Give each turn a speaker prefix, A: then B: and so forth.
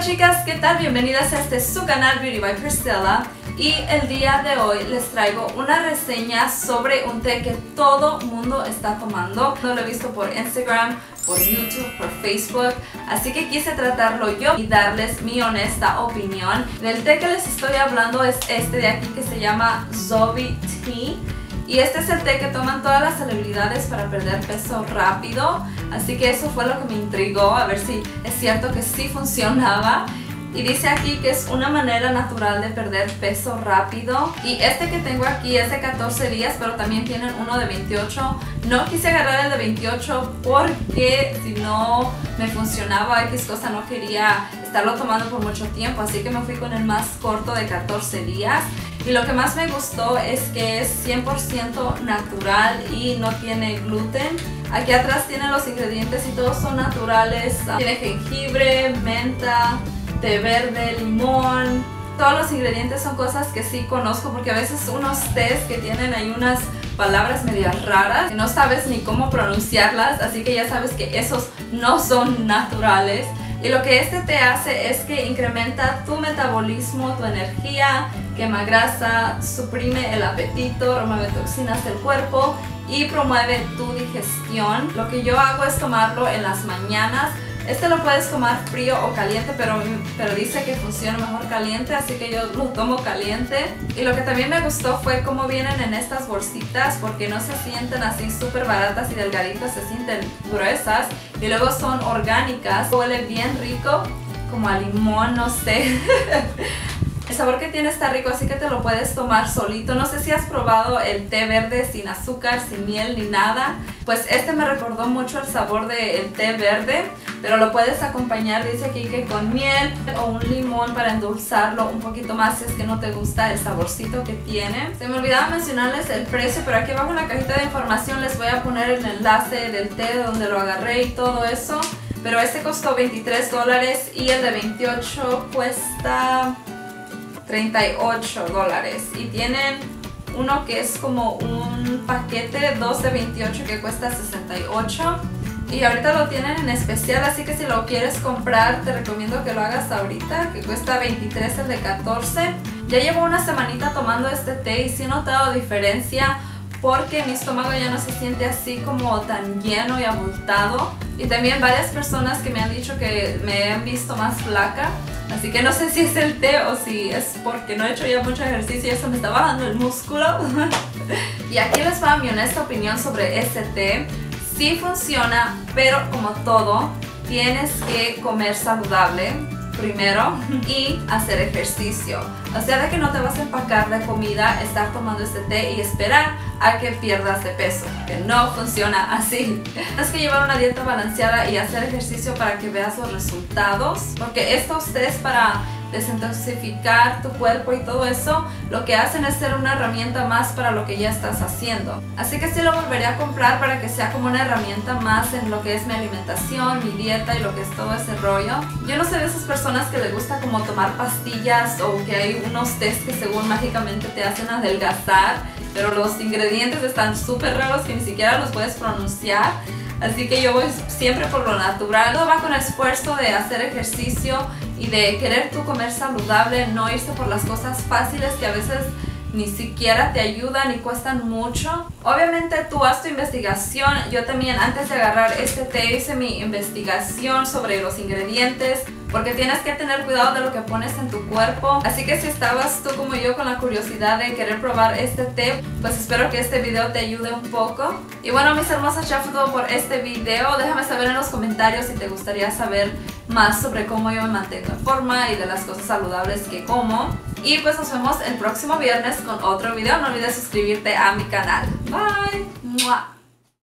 A: Hola chicas, ¿qué tal? Bienvenidas a su canal Beauty by Priscilla. Y el día de hoy les traigo una reseña sobre un té que todo mundo está tomando. Lo he visto por Instagram, por YouTube, por Facebook, así que quise tratarlo yo y darles mi honesta opinión. El té que les estoy hablando es este de aquí que se llama Zoe Tea. Y este es el té que toman todas las celebridades para perder peso rápido. Así que eso fue lo que me intrigó, a ver si es cierto que sí funcionaba. Y dice aquí que es una manera natural de perder peso rápido. Y este que tengo aquí es de 14 días, pero también tienen uno de 28. No quise agarrar el de 28 porque si no me funcionaba X cosa, no quería estarlo tomando por mucho tiempo. Así que me fui con el más corto de 14 días. Y lo que más me gustó es que es 100% natural y no tiene gluten. Aquí atrás tiene los ingredientes y todos son naturales. Tiene jengibre, menta, té verde, limón. Todos los ingredientes son cosas que sí conozco, porque a veces unos tés que tienen ahí unas palabras medias raras que no sabes ni cómo pronunciarlas, así que ya sabes que esos no son naturales. Y lo que este té hace es que incrementa tu metabolismo, tu energía, quema grasa, suprime el apetito, remueve toxinas del cuerpo y promueve tu digestión. Lo que yo hago es tomarlo en las mañanas. Este lo puedes tomar frío o caliente, pero dice que funciona mejor caliente, así que yo lo tomo caliente. Y lo que también me gustó fue cómo vienen en estas bolsitas, porque no se sienten así súper baratas y delgaditas, se sienten gruesas. Y luego son orgánicas, huele bien rico, como a limón, no sé. El sabor que tiene está rico, así que te lo puedes tomar solito. No sé si has probado el té verde sin azúcar, sin miel ni nada. Pues este me recordó mucho el sabor del té verde, pero lo puedes acompañar, dice aquí que con miel o un limón para endulzarlo un poquito más si es que no te gusta el saborcito que tiene. Se me olvidaba mencionarles el precio, pero aquí abajo en la cajita de información les voy a poner el enlace del té de donde lo agarré y todo eso. Pero este costó $23 y el de 28 cuesta $38 y tienen uno que es como un paquete, 2 de 28 que cuesta $68 y ahorita lo tienen en especial, así que si lo quieres comprar te recomiendo que lo hagas ahorita, que cuesta 23 el de 14. Ya llevo una semanita tomando este té y sí he notado diferencia, porque mi estómago ya no se siente así como tan lleno y abultado. Y también varias personas que me han dicho que me han visto más flaca. Así que no sé si es el té o si es porque no he hecho ya mucho ejercicio y eso me está bajando el músculo. Y aquí les va mi honesta opinión sobre este té. Sí funciona, pero como todo, tienes que comer saludable primero y hacer ejercicio. O sea, de que no te vas a empacar de comida, estar tomando este té y esperar a que pierdas de peso, que no funciona así. Tienes que llevar una dieta balanceada y hacer ejercicio para que veas los resultados, porque estos tés para desintoxicar tu cuerpo y todo eso, lo que hacen es ser una herramienta más para lo que ya estás haciendo. Así que sí lo volvería a comprar para que sea como una herramienta más en lo que es mi alimentación, mi dieta y lo que es todo ese rollo. Yo no soy de esas personas que les gusta como tomar pastillas o que hay unos tés que según mágicamente te hacen adelgazar, pero los ingredientes están súper raros que ni siquiera los puedes pronunciar. Así que yo voy siempre por lo natural. Todo va con el esfuerzo de hacer ejercicio y de querer tú comer saludable, no irse por las cosas fáciles que a veces ni siquiera te ayudan y cuestan mucho. Obviamente tú haz tu investigación. Yo también antes de agarrar este té hice mi investigación sobre los ingredientes, porque tienes que tener cuidado de lo que pones en tu cuerpo. Así que si estabas tú como yo con la curiosidad de querer probar este té, pues espero que este video te ayude un poco. Y bueno, mis hermosas, ya fue todo por este video. Déjame saber en los comentarios si te gustaría saber más sobre cómo yo me mantengo en forma y de las cosas saludables que como. Y pues nos vemos el próximo viernes con otro video. No olvides suscribirte a mi canal. Bye. ¡Mua!